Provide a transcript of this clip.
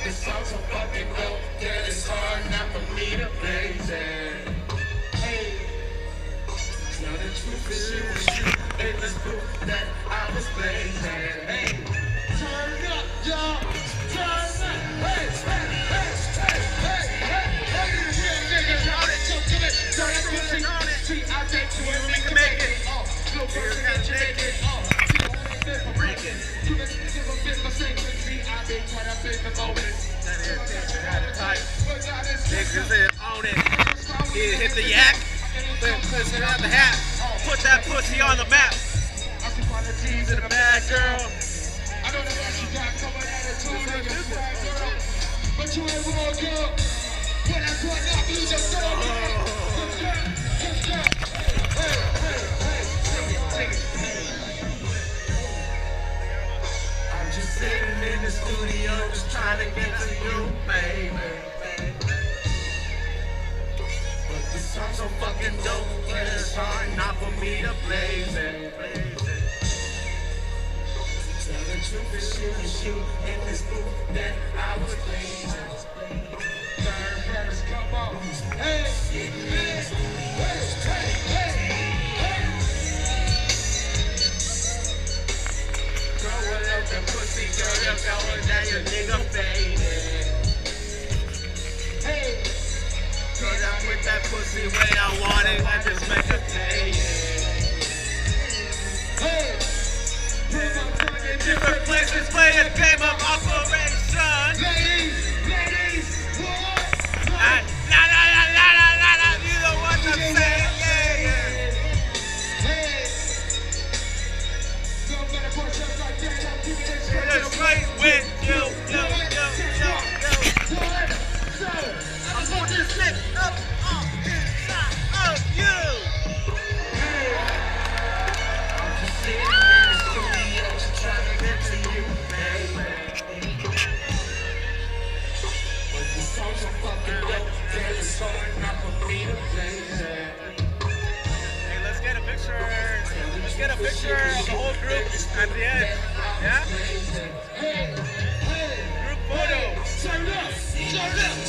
this song so fucking dope that it's hard not for me to blaze it. Hey, now the truth is you was you in this proof that I was blazing. Hey, turn up, y'all, turn up. Hey, hey, hey, hey, hey, hey, hey, real niggas on it, so come it, turn up your seat on it. See, I take you and we can make it. No person got to make it. Niggas in on it. He hit the yak, push it out the hat, put that pussy on the map. To the bad girl. I know that you got coming at it too, niggas. But you ain't wrong, girl. When I put up, you just don't I'm just sitting in the studio, just trying to get to you, baby. But this song's so fucking dope, and it's hard not for me to blaze it. Tell the truth is you and you in this booth that I was blazing. Third Paris, come on. Hey, hey, hey, hey, hey. Girl, what up the pussy, girl, you're going down your nigga faded. Hey, cause I put that pussy when I want it, I just make it pay. Hey, Different places play a game of operation. ladies, what? La la la la la la la. You know what I'm saying? Yeah, yeah. Hey, so better push up like that. I'm keeping this shit Just right with you, yo. I'm putting this shit up on inside of you. I'm just sitting in the studio, just trying to get to you, baby. But this song's so fucking dope that it's hard not for me to blaze it. Hey, let's get a picture. Let's get a picture of the whole group at the end. Yeah? Hey, hey, Group photo. turn up, turn up.